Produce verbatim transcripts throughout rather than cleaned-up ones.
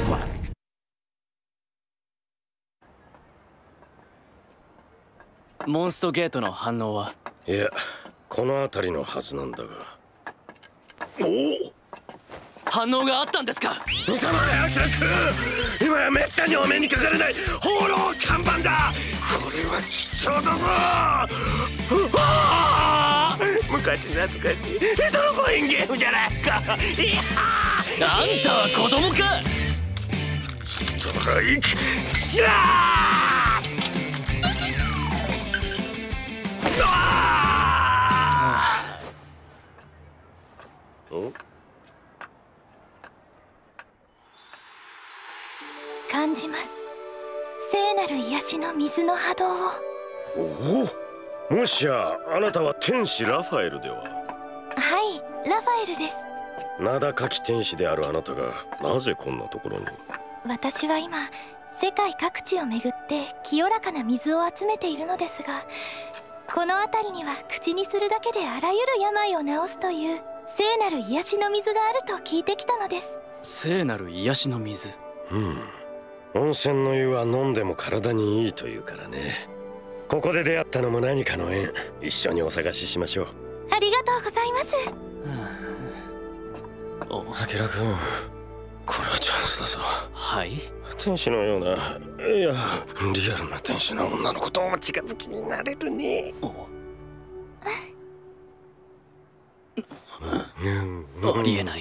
モンストゲートの反応は？ いや、この辺りのはずなんだが。おお、 反応があったんですか？ 見たまえ、アキラ君。今やめったにお目にかかれない放浪看板だ。これは貴重だぞ。ああ、昔懐かしいレトロコインゲームじゃないか。いやあんたは子供か。 ストライクシャー。ああ。お、 感じます。聖なる癒しの水の波動を。 おお、もしやあなたは天使ラファエルでは？ はい、ラファエルです。 名高き天使であるあなたがなぜこんなところに？ 私は今世界各地を巡って清らかな水を集めているのですが、この辺りには口にするだけであらゆる病を治すという聖なる癒しの水があると聞いてきたのです。 聖なる癒しの水。 うん、温泉の湯は飲んでも体にいいというからね。ここで出会ったのも何かの縁。一緒にお探ししましょう。 ありがとうございます。 お、 アキラ君、これはチャンスだぞ。 はい。 天使のような、いやリアルな天使な女の子とお近づきになれるね。 お、 あありえない。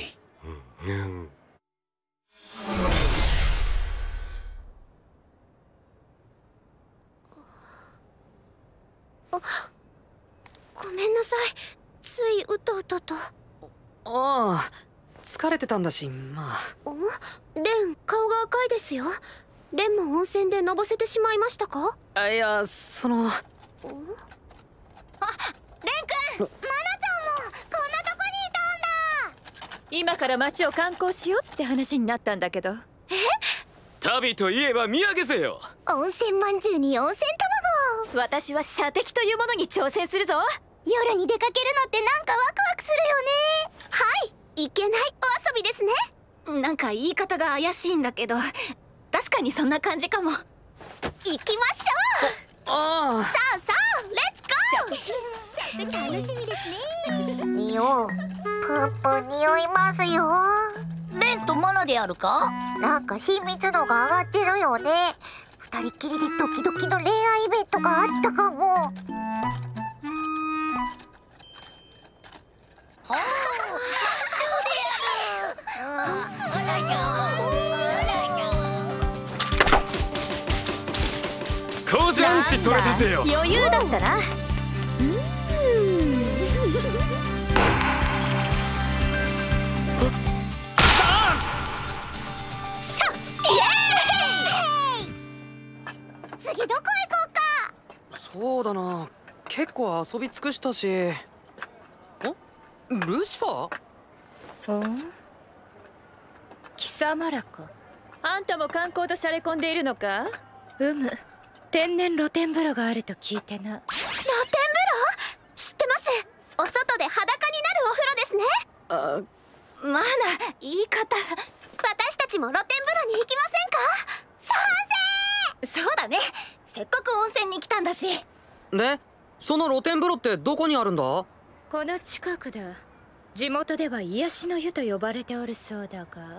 ごめんなさい、ついうとうとと。 ああ、疲れてたんだし、まあ。 お、レン、顔が赤いですよ。レンも温泉でのぼせてしまいましたか？ あ、いや、その。 お、あ、レン君、マナちゃんもこんなとこにいたんだ。 今から街を観光しようって話になったんだけど。 え？ 旅といえば土産ぜよ。 温泉まんじゅうに温泉卵。 私は射的というものに挑戦するぞ。 夜に出かけるのってなんかワクワクするよね。はい、いけないお遊びですね。 なんか言い方が怪しいんだけど、確かにそんな感じかも。 行きましょう。 ああ。 さあさあ、レッツゴー。楽しみですね。匂う。プンプン匂いますよ。 レンとマナであるか？ なんか親密度が上がってるよね。二人っきりでドキドキの恋愛イベントがあったかも。 ほう、 コージャンチ取れたぜよ。 余裕だったな。 うん。次どこ行こうか。 そうだな、結構遊び尽くしたし。ん？ルシファー？ ん？貴様らか。あんたも観光としゃれ込んでいるのか？ うむ、天然露天風呂があると聞いてな。 露天風呂？知ってます。お外で裸になるお風呂ですね。 あ、まだ言い方。 私たちも露天風呂に行きませんか？賛成。 そうだね、せっかく温泉に来たんだし。 で、その露天風呂ってどこにあるんだ？ この近くだ。地元では癒しの湯と呼ばれておるそうだが。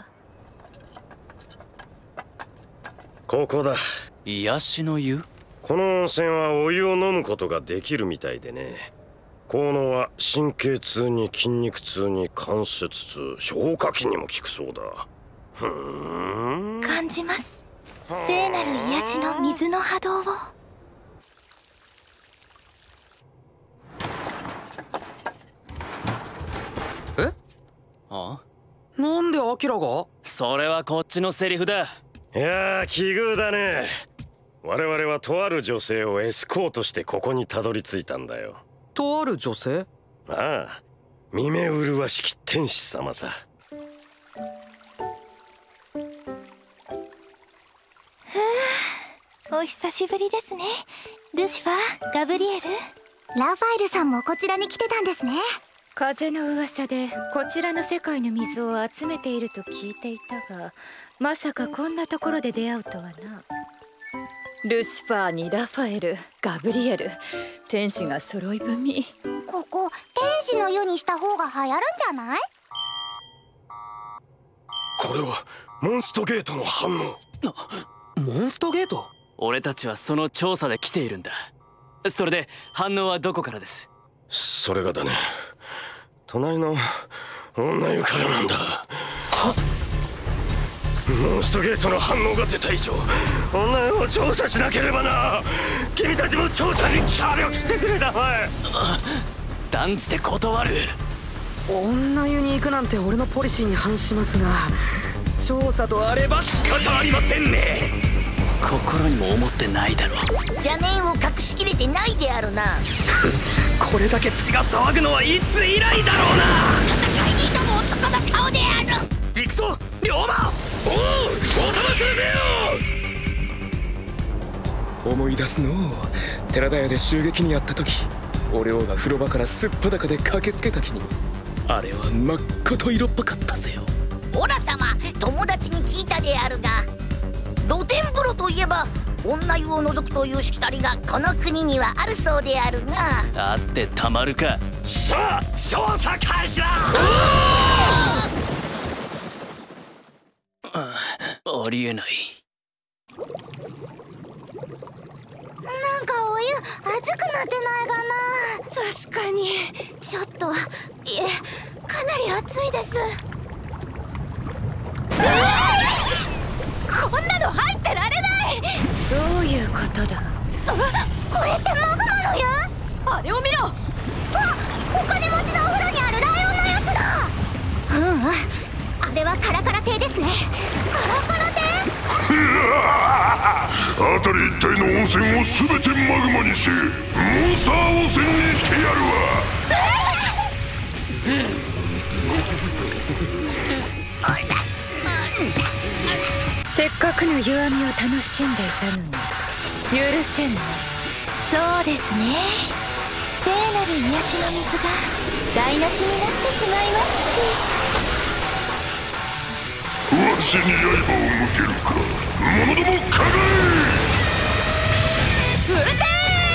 ここだ。 癒しの湯？ この温泉はお湯を飲むことができるみたいでね。効能は神経痛に筋肉痛に関節痛、消化器にも効くそうだ。ふーん。 感じます。聖なる癒しの水の波動を。 え？ あ？ なんでアキラが？ それはこっちのセリフだ。 いやー、奇遇だね。我々はとある女性をエスコートしてここにたどり着いたんだよ。 とある女性？ ああ、見目麗しき天使様さ。 お久しぶりですね、ルシファー、ガブリエル。 ラファエルさんもこちらに来てたんですね。 風の噂でこちらの世界の水を集めていると聞いていたが、まさかこんなところで出会うとはな。ルシファーにラファエル、ガブリエル、天使が揃い踏み。 ここ天使の湯にした方が流行るんじゃない？ これはモンストゲートの反応。 モンストゲート？ 俺たちはその調査で来ているんだ。それで反応はどこからです？ それがだね、隣の女湯からなんだ。モンストゲートの反応が出た以上、女湯を調査しなければな。君たちも調査に協力してくれたまえ。 断じて断る。 女湯に行くなんて俺のポリシーに反しますが、調査とあれば仕方ありませんね。心にも思ってないだろう。 邪念を隠しきれてないであるな。 これだけ血が騒ぐのはいつ以来だろうな。 戦いに挑む男の顔である。 行くぞ龍馬。おう、おたまするぜよ。思い出すのう。寺田屋で襲撃にあった時、お涼が風呂場からすっぱだかで駆けつけた日に、あれは真っ赤色っぽかったぜよ。 オラ様、友達に聞いたであるが、露天風呂といえば女湯を除くというしきたりがこの国にはあるそうであるが。 あってたまるか。 さあ調査開始だ。 あありえない。 なんかお湯熱くなってないかな。確かにちょっと、いえかなり熱いです。こんなの入ってられない。 どういうことだ？ これってマグマの湯？ あれを見ろ。 あ、お金持ちのお風呂にあるライオンのやつだ。うんうん、あれはカラカラ亭ですね。カラカラ亭？ 辺り一帯の温泉を全てマグマにしてモンスター温泉にしてやるわ。 せっかくの弱みを楽しんでいたのに許せんね。 そうですね。聖なる癒しの水が台無しになってしまいますし。 わしに刃を向けるか、者どもかかれ。 うるせー。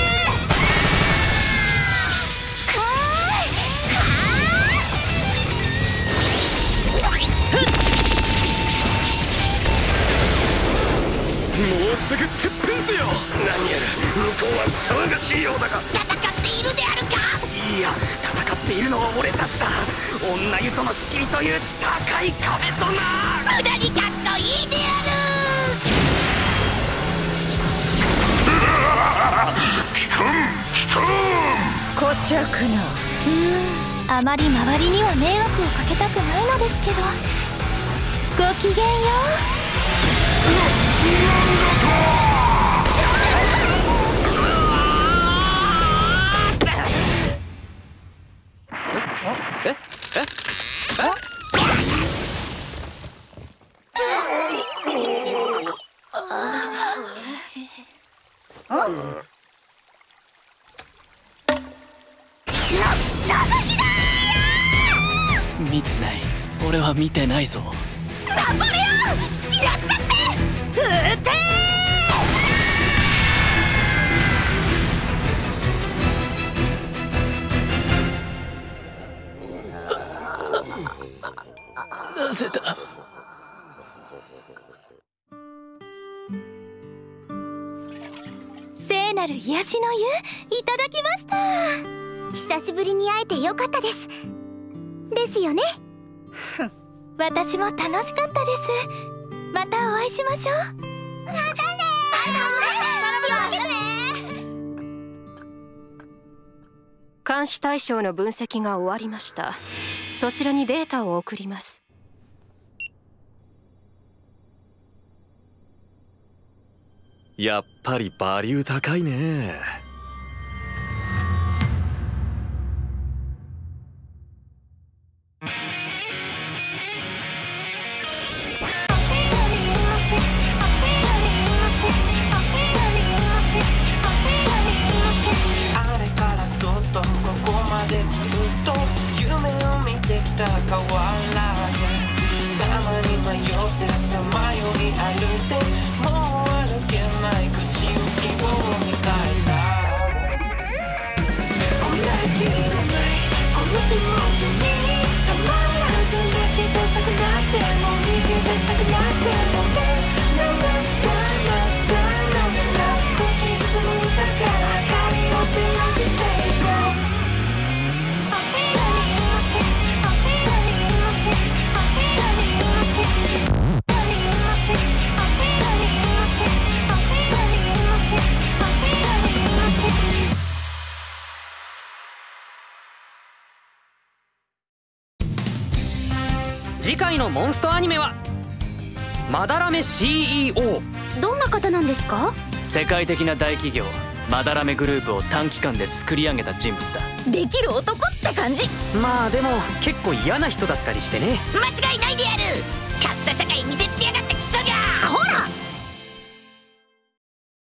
もうすぐてっぺんぜよ。 何やら向こうは騒がしいようだが。 戦っているであるか。 いや、戦っているのは俺たちだ。女湯との仕切りという高い壁とな。 無駄にかっこいいである。 聞かん聞かん。 こしゃくな。 うーん、あまり周りには迷惑をかけたくないのですけど。ごきげんよう。 えええ見てない。俺は見てないぞ。 ナポレオンやっちゃって。ふーてー。なぜだ。 聖なる癒しの湯いただきました。 久しぶりに会えてよかったです。ですよね。 私も楽しかったです。またお会いしましょう。 またねー。 監視対象の分析が終わりました。そちらにデータを送ります。 やっぱりバリュー高いね。 あれからそっとここまでずっと夢イルでもう歩けない口を希望に変えたこんな気のないこの気持ちにたまらず泣き出したくなっても逃げ出したくなってもねななななななこっちに進むんだから明かりを照らしていこう次回のモンストアニメはマダラメ シーイーオー。 どんな方なんですか？ 世界的な大企業マダラメグループを短期間で作り上げた人物だ。 できる男って感じ。 まあでも結構嫌な人だったりしてね。 間違いないである。格差社会見せつけ